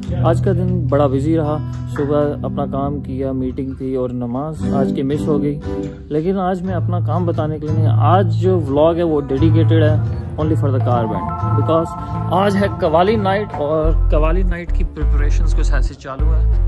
आज का दिन बड़ा बिजी रहा। सुबह अपना काम किया, मीटिंग थी और नमाज आज की मिस हो गई। लेकिन आज मैं अपना काम बताने के लिए नहीं, आज जो व्लॉग है वो डेडिकेटेड है only for the car band, because आज है कवाली नाइट और कवाली नाइट की प्रिपरेशंस कुछ ऐसे चालू है।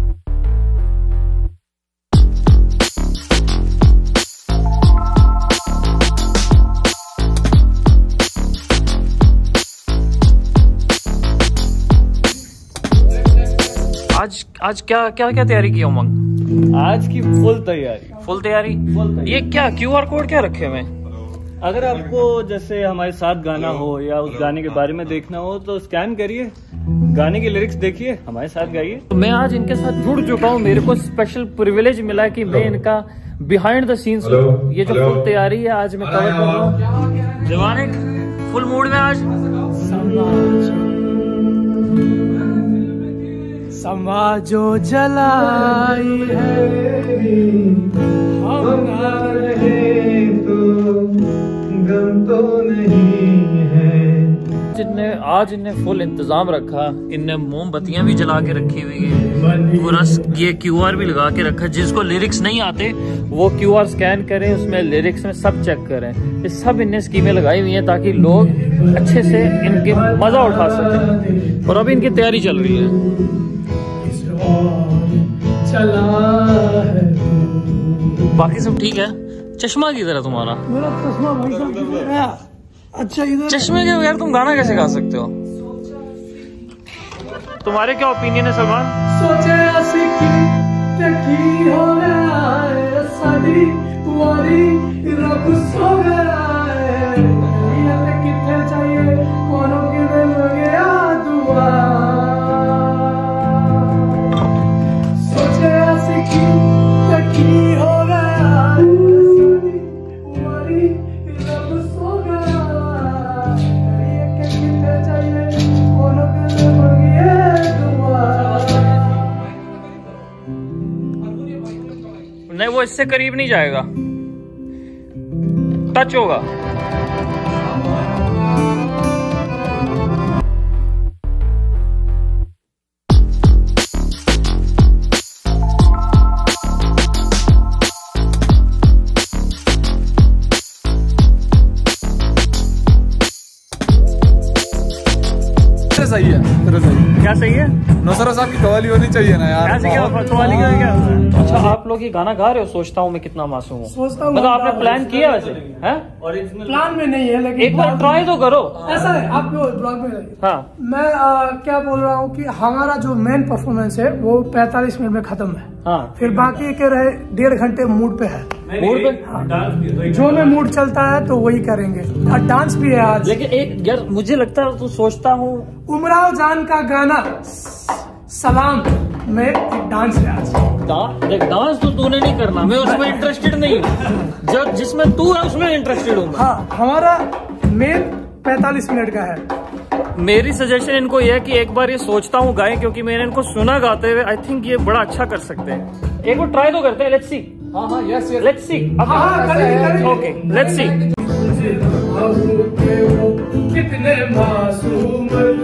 आज क्या तैयारी की उमंग? आज की फुल तैयारी। ये क्या QR कोड क्या रखे हुए? अगर आपको जैसे हमारे साथ गाना हो या उस गाने के बारे में देखना हो तो स्कैन करिए, गाने की लिरिक्स देखिए, हमारे साथ गाइए। तो मैं आज इनके साथ जुड़ चुका हूँ। मेरे को स्पेशल प्रिविलेज मिला है कि मैं इनका बिहाइंड द सीन्स ये जो फुल तैयारी है आज मैं कवर कर रहा हूँ। जवान फुल मूड में आज समाजो जलाई है हम ना रहे तो गम तो नहीं है। आज इनने फुल इंतजाम रखा। इनने मोमबत्तियां भी जला के रखी हुई है, पूरा ये QR भी लगा के रखा। जिसको लिरिक्स नहीं आते वो QR स्कैन करें, उसमें लिरिक्स में सब चेक करें। ये सब इनने स्कीमें लगाई हुई हैं ताकि लोग अच्छे से इनके मजा उठा सकें। और अभी इनकी तैयारी चल रही है। चला है बाकी सब ठीक है। चश्मा किधर है तुम्हारा? मेरा चश्मा भाई साहब। अच्छा इधर चश्मे के बगैर तुम गाना कैसे गा सकते हो? तुम्हारे क्या ओपिनियन है सलमान? सोचे की हो गया है सादी वारी रब सो गया है कितने चाहिए कोनो के दिल गया दुआ। नहीं, वो इससे करीब नहीं जाएगा, टच होगा। सही है, क्या सही है? नौसरा साहब की कवाली होनी चाहिए ना यार। ऐसे क्या कवाली का क्या? अच्छा, आप लोग ये गाना गा रहे हो सोचता हूँ मैं कितना मासूम हूँ। मतलब आपने प्लान किया वैसे? हैं? प्लान में नहीं है लेकिन एक बार ट्राई तो करो। ऐसा है आप ब्लॉग में रहिए। हाँ, मैं क्या बोल रहा हूँ कि हमारा जो मेन परफॉर्मेंस है वो 45 मिनट में खत्म है। हाँ, फिर बाकी के रहे 1.5 घंटे मूड पे है। मूड पे जो में मूड चलता है तो वही करेंगे। और डांस भी है आज। लेकिन एक यार मुझे लगता है तो सोचता हूँ उमराव जान का गाना सलाम में एक डांस है आज। डांस तो तूने नहीं करना, मैं उसमें इंटरेस्टेड नहीं हूँ। जो जिसमें तू है उसमें इंटरेस्टेड हूँ। हाँ, हमारा मेन 45 मिनट का है। मेरी सजेशन इनको ये है कि एक बार ये सोचता हूँ गाएं, क्योंकि मैंने इनको सुना गाते हुए। आई थिंक ये बड़ा अच्छा कर सकते हैं। एक बार ट्राई तो करते हैं। Let's see. हाँ, yes let's see. Okay, let's see. कितने मासूम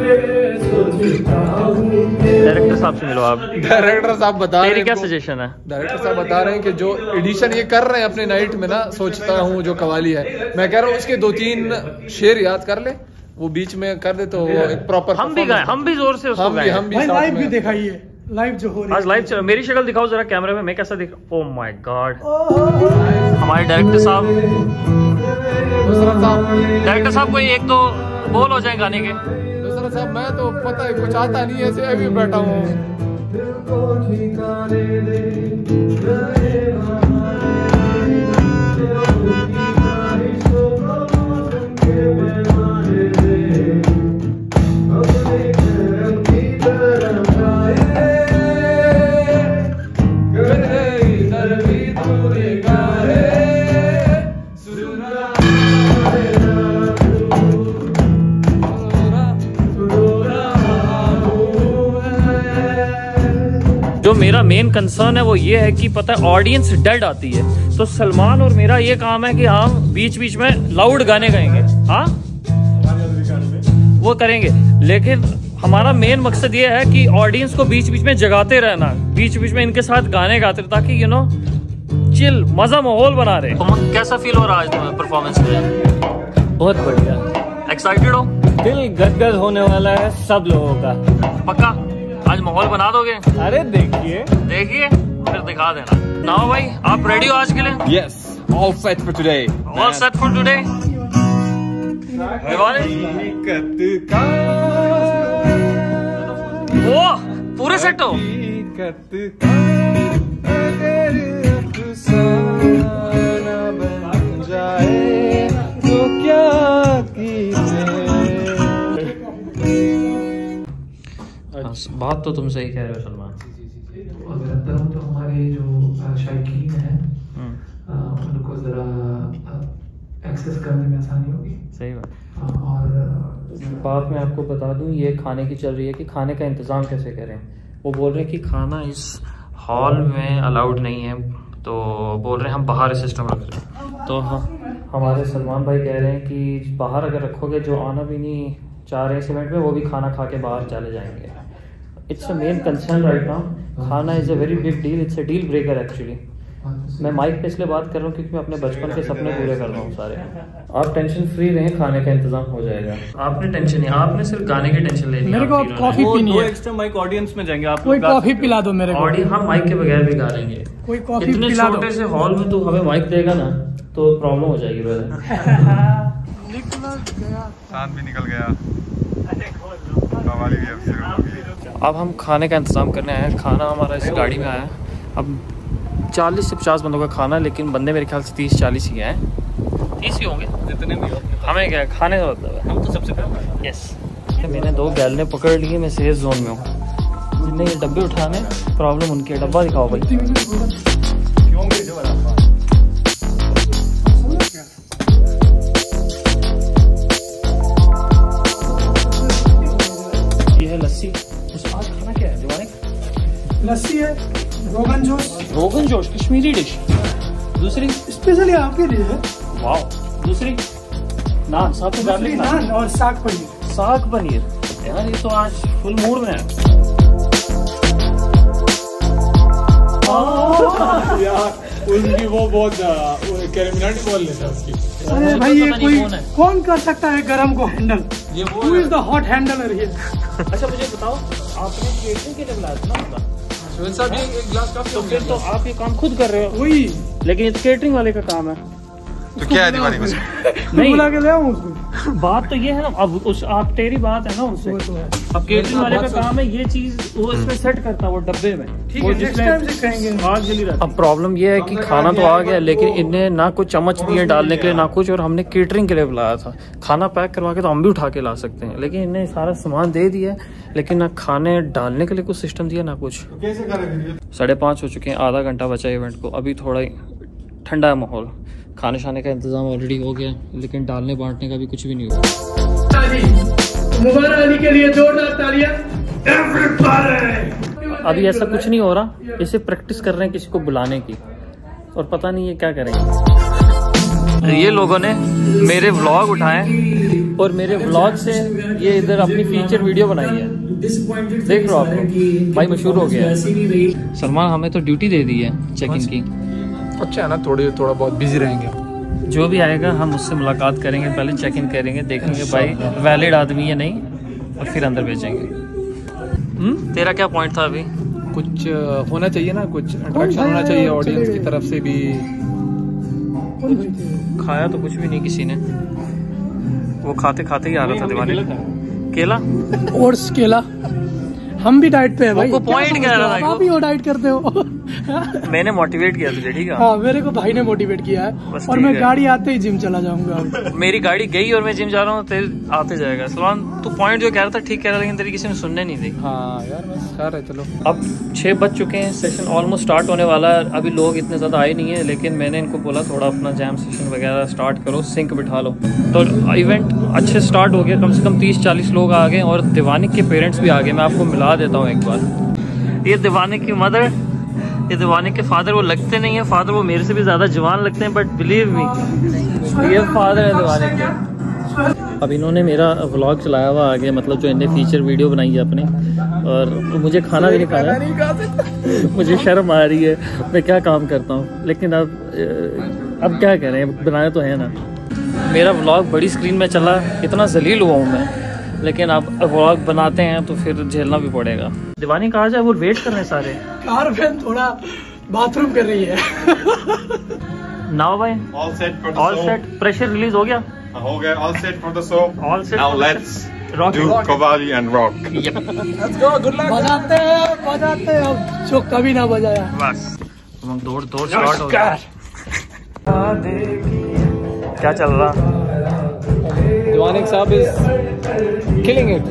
डायरेक्टर साहब से मिलो आप। डायरेक्टर साहब बता रहे हैं, क्या सजेशन है? डायरेक्टर साहब बता रहे हैं कि जो एडिशन ये कर रहे हैं अपने नाइट में ना, सोचता हूँ जो कवाली है, मैं कह रहा हूँ उसके 2-3 शेर याद कर ले, वो बीच में कर दे तो एक प्रॉपर हम भी गाए, हम भी जोर से उसको गाए। हम भी लाइव भी दिखाइए, लाइव जो हो रही है आज लाइव। मेरी शक्ल दिखाओ जरा कैमरे में, मैं कैसा दिख। ओह माय गॉड, हमारे डायरेक्टर साहब कोई एक तो बोल हो जाए गाने के। दूसरा साहब मैं तो पता है कुछ आता नहीं, ऐसे अभी बैठा हूँ। जो मेरा मेन कंसर्न है वो ये है कि पता है ऑडियंस डेड आती है, तो सलमान और मेरा ये काम है कि हम बीच बीच में लाउड गाने गाएंगे। हाँ वो करेंगे, लेकिन हमारा मेन मकसद ये है कि ऑडियंस को बीच बीच में जगाते रहना, बीच बीच में इनके साथ गाने गाते रहे, ताकि यू नो चिल मजा माहौल बना रहे। तो कैसा फील हो रहा है आज तुम्हें परफॉर्मेंस में? बहुत बढ़िया। एक्साइटेड हो? दिल गदगद होने वाला है सब लोगों का। पक्का आज माहौल बना दोगे? अरे देखिए फिर दिखा देना। नाओ भाई आप रेडी हो आज के लिए? Yes, all set for today. All set for today. ओह पूरे सेट हो? बात तो तुम सही कह रहे हो सलमान। अगर अंदर हो तो हमारे जो शायकीन हैं उनको ज़रा एक्सेस करने में आसानी होगी। सही बात। और बात मैं आपको बता दूं, ये खाने की चल रही है कि खाने का इंतज़ाम कैसे करें। वो बोल रहे हैं कि खाना इस हॉल में अलाउड नहीं है, तो बोल रहे हैं हम बाहर सिस्टम रख रहे हैं। तो हाँ हमारे सलमान भाई कह रहे हैं कि बाहर अगर रखोगे जो आना भी नहीं चाह रहे इस इवेंट में वो भी खाना खा के बाहर चले जाएंगे। It's a main concern right now. खाना is a very big deal, it's a deal breaker actually. मैं माइक पे इसलिए बात कर रहा हूँ क्योंकि मैं अपने बचपन के सपने पूरे कर रहा हूँ सारे। आप टेंशन फ्री रहें, खाने का इंतजाम हो जाएगा। आपने टेंशन नहीं, आपने सिर्फ गाने की टेंशन लेनी है। मेरे को कॉफी पीनी है। एक्स्ट्रा माइक ऑडियंस में जाएंगे आप। कोई कॉफी पिला दो मेरे को। ऑडियंस हम माइक के बगैर भी गा लेंगे। कोई कॉफी इतने पिला दो। छोटे से हॉल में तो हमें माइक देगा ना तो प्रॉब्लम हो जाएगी ब्रदर। चांद भी निकल गया। कवाली भी अब शुरू हो गई। अब हम खाने का इंतज़ाम करने आए हैं। खाना हमारा इस गाड़ी में आया है। अब 40 से 50 बंदों का खाना, लेकिन बंदे मेरे ख्याल से 30-40 ही हैं। 30 ही होंगे जितने भी हो हमें क्या खाने का मतलब है। हम तो सबसे पहले यस मैंने 2 गैलने पकड़ लिए, मैं सेफ जोन में हूँ। जितने ये डब्बे उठाने प्रॉब्लम उनकी है। डब्बा दिखाओ भाई। क्यों भेजो वाला ये है लस्सी। उस आज खाना क्या है दीवाने? लस्सी है, रोगन जोश। रोगन जोश कश्मीरी डिश। दूसरी स्पेशली आपके लिए है। वाह। दूसरी नान, साथ में गार्लिक नान और साग पनीर। साग पनीर। यार ये तो आज फुल मूड में है। यार उनकी वो बहुत कैरिमिनेट बोल लेता है उसकी। अरे भाई ये कोई कौन कर सकता है गरम को हैंडल? ये वो Who is the hot handler here? अच्छा मुझे बताओ, आपने केटरिंग के लिए बुलाया था ना? सुहेल साहब ये एक गिलास काफी तो हो फिर गया। तो आप ये काम खुद कर रहे हो। वही लेकिन ये तो केटरिंग वाले का काम है। तो क्या है दीवानी कुछ? नहीं बुला के ले आऊं उसको। बात तो ये है ना, अब उस आप तेरी बात है ना उनसे। वो तो है। अब केटरिंग वाले का काम है ये चीज वो इसमें सेट करता है वो डब्बे में। ठीक वो है, next time से कहेंगे। आग जली रहती है। अब प्रॉब्लम ये है कि खाना तो आ गया, लेकिन इन्हें ना कुछ चम्मच दिए डालने के लिए ना कुछ, और हमने केटरिंग के लिए बुलाया था। खाना पैक करवा के तो हम भी उठा के ला सकते हैं, लेकिन इन्हें सारा सामान दे दिया, लेकिन ना खाने डालने के लिए कुछ सिस्टम दिया ना कुछ। कैसे करेंगे? 5:30 हो चुके हैं, आधा घंटा बचा है इवेंट को। अभी थोड़ा ही ठंडा है माहौल। खाने शाने का इंतजाम ऑलरेडी हो गया, लेकिन डालने बांटने का भी कुछ भी नहीं हुआ। मुबारक अली के लिए जोरदार तालियां। अभी ऐसा कुछ नहीं हो रहा, इसे प्रैक्टिस कर रहे हैं किसी को बुलाने की, और पता नहीं ये क्या करेंगे। ये लोगों ने मेरे व्लॉग उठाए और मेरे व्लॉग से ये इधर अपनी फीचर वीडियो बनाई है। देख लो आप लोग, भाई मशहूर हो गया है। सलमान हमें तो ड्यूटी दे दी है चेकिंग की। अच्छा है ना, थोड़ा बहुत बिजी रहेंगे। जो भी आएगा हम उससे मुलाकात करेंगे, पहले चेक इन करेंगे, देखेंगे भाई वैलिड आदमी है नहीं, और फिर अंदर भेजेंगे। तेरा क्या पॉइंट था अभी? कुछ होना चाहिए ना, कुछ अट्रैक्शन होना चाहिए ऑडियंस की तरफ से भी। खाया तो कुछ भी नहीं किसी ने, वो खाते खाते ही आ रहा था दीवाने। केला ओट्स केला। हम भी डाइट पे है भाई। पॉइंट क्या रहा था? आप भी वो डाइट करते हो। मैंने मोटिवेट किया तुझे, ठीक है? हाँ मेरे को भाई ने मोटिवेट किया है, बस और ठीक मैं है। गाड़ी आते ही जिम चला जाऊंगा। मेरी गाड़ी गई और मैं जिम जा रहा हूँ, तेरे आते जाएगा। सलमान तू पॉइंट जो कह रहा था ठीक कह रहा था, लेकिन तेरी किसी ने सुनने नहीं दी। हाँ यार बस खैर है, चलो। अब 6 बज चुके हैं, सेशन ऑलमोस्ट स्टार्ट होने वाला है। अभी लोग इतने ज़्यादा आए नहीं है, लेकिन मैंने इनको बोला थोड़ा अपना जैम सेशन वगैरह स्टार्ट करो, सिंक बिठा लो। तो इवेंट अच्छे स्टार्ट हो गया, कम से कम 30-40 लोग आ गए, और दीवानी के पेरेंट्स भी आ गए। मैं आपको मिला देता हूँ एक बार। ये दीवाने की मदर, ये दीवाने के फादर। वो लगते नहीं है फादर, वो मेरे से भी ज़्यादा जवान लगते हैं, बट बिलीव मी ये फादर है दीवाने के। अब इन्होंने मेरा व्लॉग चलाया हुआ आगे, मतलब जो इन्हें फीचर वीडियो बनाई है अपने, और मुझे खाना भी नहीं खाना मुझे शर्म आ रही है, मैं क्या काम करता हूँ, लेकिन अब क्या करें, बनाया तो है ना। मेरा व्लॉग बड़ी स्क्रीन में चला, इतना जलील हुआ हूँ मैं, लेकिन अब व्लॉग बनाते हैं तो फिर झेलना भी पड़ेगा। दीवानी कहा जाए, वो वेट कर रहे हैं सारे। कार में थोड़ा बाथरूम कर रही है। नाउ भाई All set for the all show. Set, pressure release हो गया, हो गया, all set for the show. All set. Now let's Rock. do Qawwali and rock. बजाते हैं अब जो कभी ना बजाया। बस हम दौड़ स्टार्ट हो गया। क्या चल रहा? दीवानिक साहब इज किलिंग इट।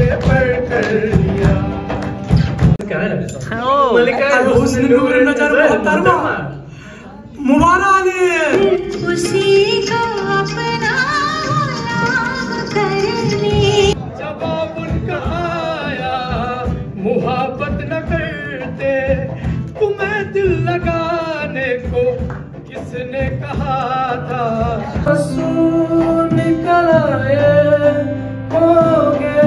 खुशी का अपना नाम करने जब आप उनका आया मुहब्बत न करते, तुम्हें दिल लगाने को किसने कहा था। आंसू निकल आए होंगे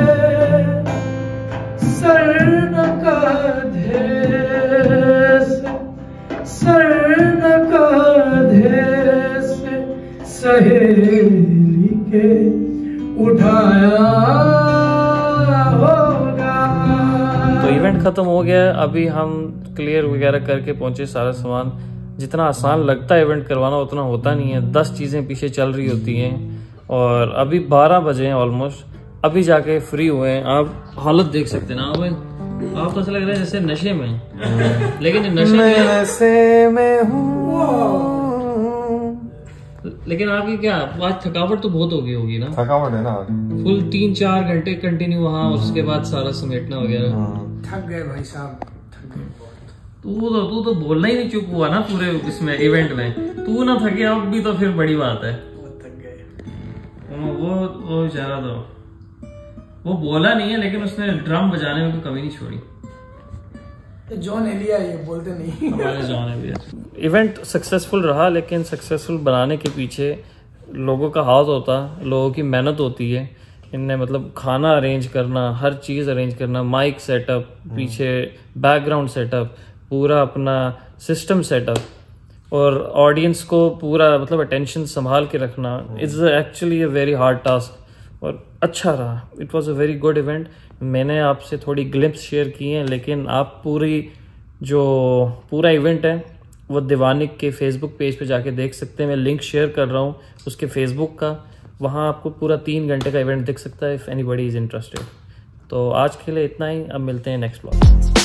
सर न कांधे से, सर न कांधे से सहेली के उठाया होगा। तो इवेंट खत्म हो गया, अभी हम क्लियर वगैरह करके पहुंचे सारा सामान। जितना आसान लगता है इवेंट करवाना उतना होता नहीं है, 10 चीज़ें पीछे चल रही होती हैं, और अभी 12 बजे हैं ऑलमोस्ट, अभी जाके फ्री हुए हैं। आप हालत देख सकते हैं ना भाई, आप तो ऐसा लग रहा है जैसे नशे में, लेकिन नशे में हूँ। लेकिन आपकी क्या आज थकावट तो बहुत हो गई होगी ना? थकावट है ना, फुल 3-4 घंटे कंटिन्यू वहाँ, उसके बाद सारा समेटना वगैरह। थक गए भाई साहब, थक गए। तू तो बोलना ही नहीं चुप हुआ ना पूरे इसमें इवेंट में, तू ना थके अब भी तो फिर बड़ी बात है। थक गए। वो बेचारा तो वो बोला नहीं है, लेकिन उसने ड्रम बजाने में कोई कमी नहीं छोड़ी। जॉन एलिया ये बोलते नहीं। हमारे जॉन एलिया। इवेंट सक्सेसफुल रहा, लेकिन सक्सेसफुल बनाने के पीछे लोगों का हाथ होता, लोगों की मेहनत होती है। इनने मतलब खाना अरेंज करना, हर चीज़ अरेंज करना, माइक सेटअप, पीछे बैकग्राउंड सेटअप, पूरा अपना सिस्टम सेटअप, और ऑडियंस को पूरा मतलब अटेंशन संभाल के रखना, it's actually a very hard task, और अच्छा रहा। It was a very good event. मैंने आपसे थोड़ी ग्लिम्स शेयर की हैं, लेकिन आप पूरा इवेंट है वो दीवानिक के फेसबुक पेज पे जाके देख सकते हैं। मैं लिंक शेयर कर रहा हूँ उसके फेसबुक का, वहाँ आपको पूरा 3 घंटे का इवेंट दिख सकता है, इफ़ एनीबडी इज़ इंटरेस्टेड। तो आज के लिए इतना ही, अब मिलते हैं नेक्स्ट ब्लॉग।